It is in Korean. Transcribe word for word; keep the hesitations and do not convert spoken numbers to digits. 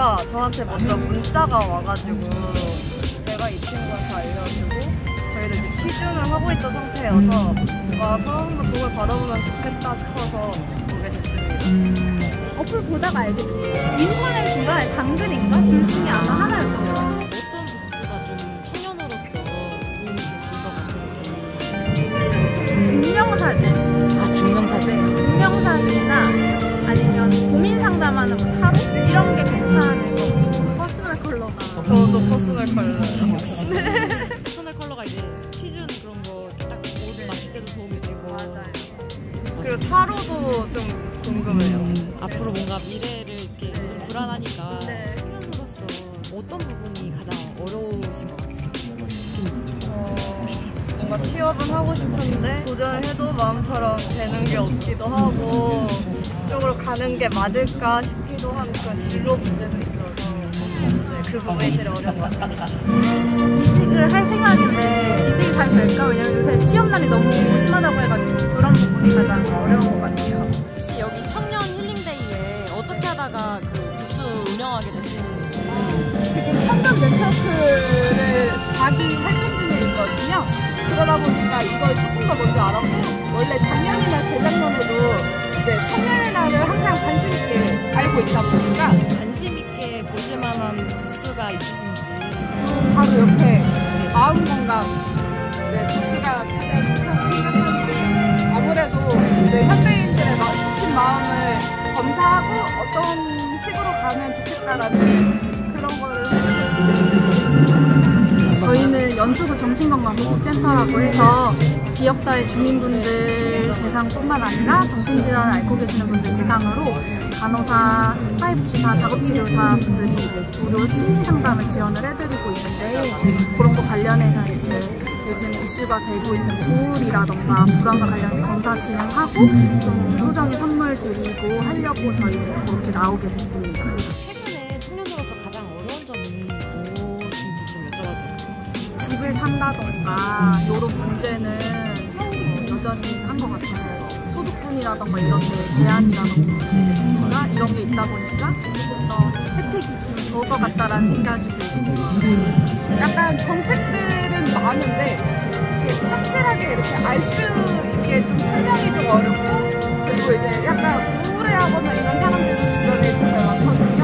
친구가 저한테 먼저 문자가 와가지고 제가 이 친구한테 알려주고 저희도 이제 취준을 하고 있던 상태여서 와서 한번 도움을 받아보면 좋겠다 싶어서 보게 됐습니다. 음. 어플 보다가 알겠지. 인터넷인가 당근인가 둘 중에 아마 하나였던 것 같아요. 어떤 부스가 좀 청년으로서 도움이 되신 것 같은지. 증명사진. 아, 증명사진. 네, 증명사진이나 아니면 고민 상담하는 뭐 타로 이런 게 괜찮을 것 같아요. 퍼스널 컬러가. 저도 퍼스널 컬러. 역시. 퍼스널 컬러가 이제 취준 그런 거 딱 옷 맞출 때도 도움이 되고. 맞아요. 그리고 타로도 좀 궁금해요. 음, 앞으로 뭔가 미래를 이렇게 좀 불안하니까 네. 청년으로서 어떤 부분이 가장 어려우신 것 같으세요? 어, 뭔가 취업은 하고 싶은데 도전을 해도 마음처럼 되는 게 없기도 하고 이쪽으로 가는 게 맞을까 싶기도 한 그런 진로 문제도 있어서 네, 그 부분이 제일 어려운 것 같습니다. 이직을 할 생각인데 이직이 잘 될까? 왜냐면 요새 취업난이 너무 심하다고 해가지고 그런 부분이 가장 어려운 것 같아요. 혹시 여기 청년 힐링데이에 어떻게 하다가 그 부스 운영하게 되시는지. 지금 청년 멘토스를 자기 활동 중에 있거든요. 그러다 보니까 이걸 조금 더 먼저 알았고 원래 작년이나 재작년에도 이제 청년의 날을 항상 관심 있게 알고 있다 보니까 관심 있게 보실 만한 부스가 있으신지. 바로 옆에 마음건강 네, 부스가 가장 좋다고 생각하는데 아무래도 네, 현대인들의 마, 지친 마음을 검사하고 어떤 식으로 가면 좋겠다라는 그런 거를 저희는 연수구 정신건강복지센터라고 해서 지역사회 주민분들 대상뿐만 아니라 정신질환을 앓고 계시는 분들 대상으로 간호사, 사회복지사, 작업치료사 분들이 이제 무료 심리상담을 지원을 해드리고 있는데 그런 거 관련해서 이렇게 요즘 이슈가 되고 있는 부울이라던가 불안과 관련해서 검사 진행하고 좀 소정의 선물 드리고 하려고 저희는 그렇게 나오게 됐습니다. 최근에 청년으로서 가장 어려운 점이 무엇인지 좀 여쭤봐도 될까요? 집을 산다던가 이런 문제는 여전히 한 것 같아요. 소득분이라던가 이런 데 제한이라던가 이런 게 있다 보니까 조금 더 혜택이 있으면 좋을 것 같다라는 생각이 들고 약간 정책들은 많은데 이렇게 확실하게 이렇게 알 수 있게 좀 설명이 좀 어렵고 그리고 이제 약간 우울해하거나 이런 사람들도 주변에 정말 많거든요.